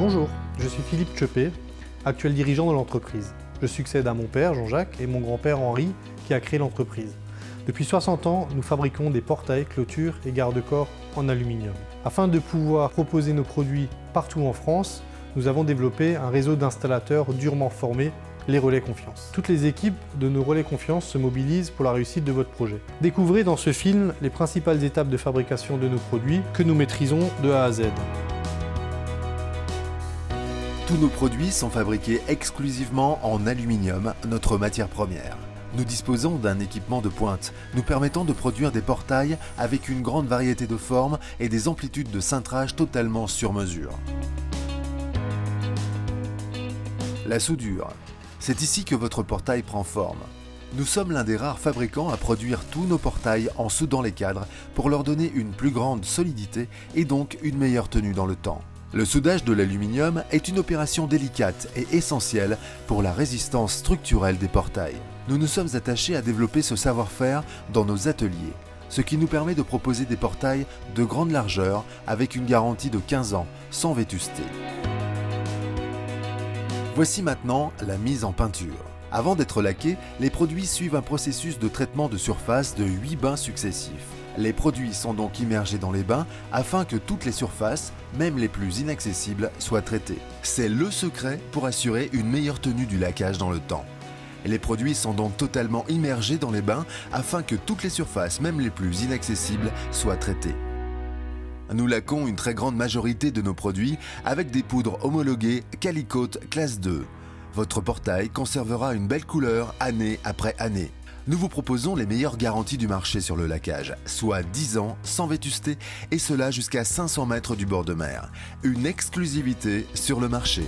Bonjour, je suis Philippe Tchepé, actuel dirigeant de l'entreprise. Je succède à mon père Jean-Jacques et mon grand-père Henri qui a créé l'entreprise. Depuis 60 ans, nous fabriquons des portails, clôtures et garde-corps en aluminium. Afin de pouvoir proposer nos produits partout en France, nous avons développé un réseau d'installateurs durement formés, les Relais Confiance. Toutes les équipes de nos Relais Confiance se mobilisent pour la réussite de votre projet. Découvrez dans ce film les principales étapes de fabrication de nos produits que nous maîtrisons de A à Z. Tous nos produits sont fabriqués exclusivement en aluminium, notre matière première. Nous disposons d'un équipement de pointe, nous permettant de produire des portails avec une grande variété de formes et des amplitudes de cintrage totalement sur mesure. La soudure. C'est ici que votre portail prend forme. Nous sommes l'un des rares fabricants à produire tous nos portails en soudant les cadres pour leur donner une plus grande solidité et donc une meilleure tenue dans le temps. Le soudage de l'aluminium est une opération délicate et essentielle pour la résistance structurelle des portails. Nous nous sommes attachés à développer ce savoir-faire dans nos ateliers, ce qui nous permet de proposer des portails de grande largeur avec une garantie de 15 ans, sans vétusté. Voici maintenant la mise en peinture. Avant d'être laqués, les produits suivent un processus de traitement de surface de 8 bains successifs. Les produits sont donc immergés dans les bains afin que toutes les surfaces, même les plus inaccessibles, soient traitées. C'est le secret pour assurer une meilleure tenue du laquage dans le temps. Les produits sont donc totalement immergés dans les bains afin que toutes les surfaces, même les plus inaccessibles, soient traitées. Nous laquons une très grande majorité de nos produits avec des poudres homologuées Calicote classe 2. Votre portail conservera une belle couleur année après année. Nous vous proposons les meilleures garanties du marché sur le laquage, soit 10 ans sans vétusté et cela jusqu'à 500 mètres du bord de mer. Une exclusivité sur le marché.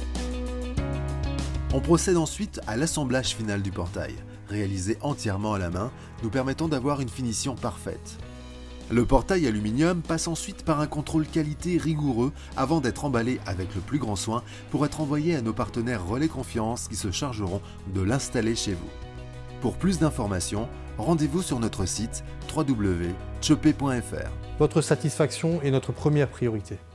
On procède ensuite à l'assemblage final du portail, réalisé entièrement à la main, nous permettant d'avoir une finition parfaite. Le portail aluminium passe ensuite par un contrôle qualité rigoureux avant d'être emballé avec le plus grand soin pour être envoyé à nos partenaires Relais Confiance qui se chargeront de l'installer chez vous. Pour plus d'informations, rendez-vous sur notre site www.tchepé.fr. Votre satisfaction est notre première priorité.